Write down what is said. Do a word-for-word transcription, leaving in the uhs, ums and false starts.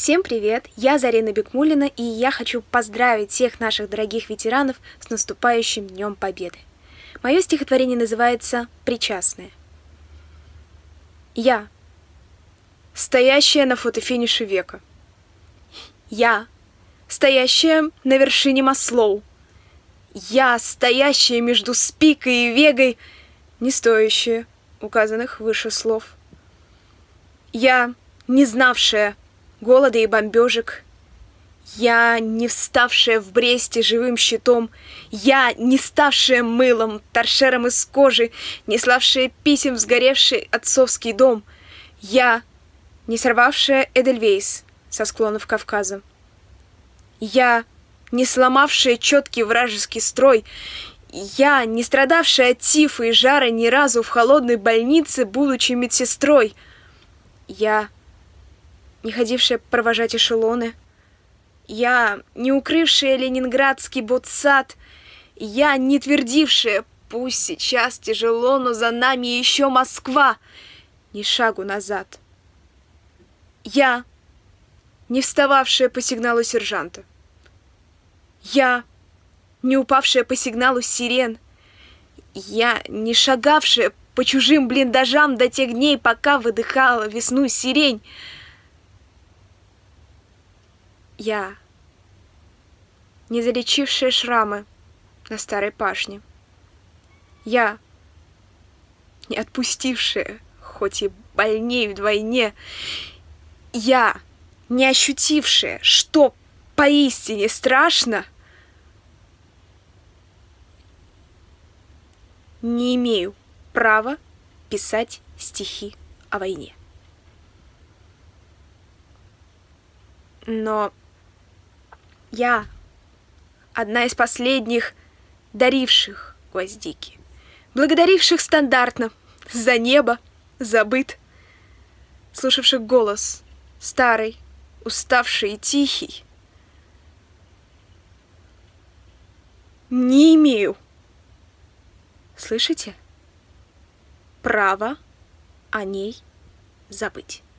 Всем привет! Я Зарина Бикмуллина, и я хочу поздравить всех наших дорогих ветеранов с наступающим Днем Победы. Мое стихотворение называется «Причастное». Я, стоящая на фотофинише века. Я, стоящая на вершине Маслоу. Я, стоящая между Спикой и Вегой, не стоящая указанных выше слов. Я, не знавшая голода и бомбежек. Я, не вставшая в Бресте живым щитом. Я, не ставшая мылом, торшером из кожи, не славшая писем в сгоревший отцовский дом. Я, не сорвавшая Эдельвейс со склонов Кавказа. Я, не сломавшая четкий вражеский строй. Я, не страдавшая от тифа и жара ни разу в холодной больнице, будучи медсестрой. Я, не ходившая провожать эшелоны. Я, не укрывшая ленинградский ботсад. Я, не твердившая, пусть сейчас тяжело, но за нами еще Москва, ни шагу назад. Я, не встававшая по сигналу сержанта. Я, не упавшая по сигналу сирен. Я, не шагавшая по чужим блиндажам до тех дней, пока выдыхала весну сирень. Я, не залечившая шрамы на старой пашне. Я, не отпустившая, хоть и больней вдвойне. Я, не ощутившая, что поистине страшно, не имею права писать стихи о войне. Но я одна из последних даривших гвоздики, благодаривших стандартно за небо, за быт, слушавших голос старый, уставший и тихий. Не имею, слышите, права о ней забыть.